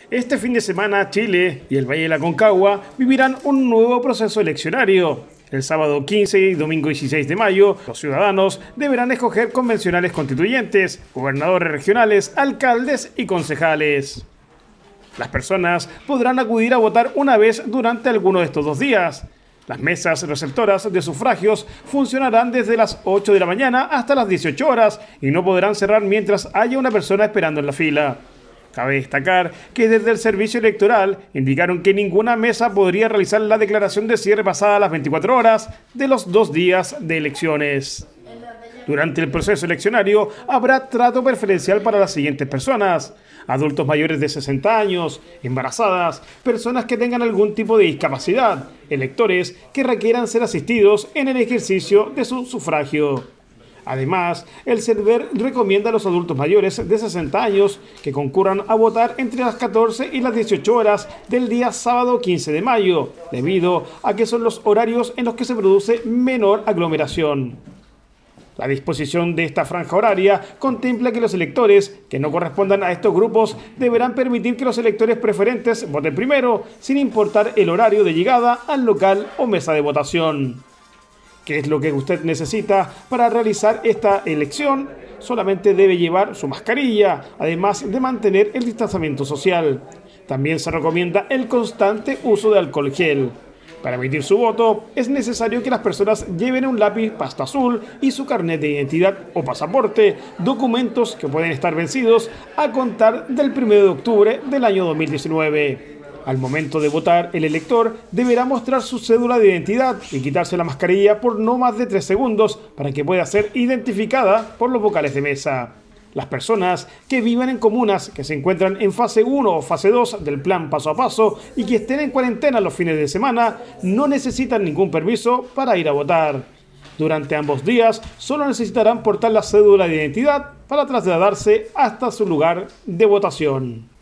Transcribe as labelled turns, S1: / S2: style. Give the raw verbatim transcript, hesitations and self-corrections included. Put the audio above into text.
S1: Este fin de semana, Chile y el Valle de la Aconcagua vivirán un nuevo proceso eleccionario. El sábado quince y domingo dieciséis de mayo, los ciudadanos deberán escoger convencionales constituyentes, gobernadores regionales, alcaldes y concejales. Las personas podrán acudir a votar una vez durante alguno de estos dos días. Las mesas receptoras de sufragios funcionarán desde las ocho de la mañana hasta las dieciocho horas y no podrán cerrar mientras haya una persona esperando en la fila. Cabe destacar que desde el servicio electoral indicaron que ninguna mesa podría realizar la declaración de cierre pasada las veinticuatro horas de los dos días de elecciones. Durante el proceso eleccionario habrá trato preferencial para las siguientes personas: adultos mayores de sesenta años, embarazadas, personas que tengan algún tipo de discapacidad, electores que requieran ser asistidos en el ejercicio de su sufragio. Además, el CERVER recomienda a los adultos mayores de sesenta años que concurran a votar entre las catorce y las dieciocho horas del día sábado quince de mayo, debido a que son los horarios en los que se produce menor aglomeración. La disposición de esta franja horaria contempla que los electores que no correspondan a estos grupos deberán permitir que los electores preferentes voten primero, sin importar el horario de llegada al local o mesa de votación. ¿Qué es lo que usted necesita para realizar esta elección? Solamente debe llevar su mascarilla, además de mantener el distanciamiento social. También se recomienda el constante uso de alcohol gel. Para emitir su voto, es necesario que las personas lleven un lápiz pasta azul y su carnet de identidad o pasaporte, documentos que pueden estar vencidos a contar del primero de octubre del año dos mil diecinueve. Al momento de votar, el elector deberá mostrar su cédula de identidad y quitarse la mascarilla por no más de tres segundos para que pueda ser identificada por los vocales de mesa. Las personas que vivan en comunas que se encuentran en fase uno o fase dos del plan paso a paso y que estén en cuarentena los fines de semana no necesitan ningún permiso para ir a votar. Durante ambos días solo necesitarán portar la cédula de identidad para trasladarse hasta su lugar de votación.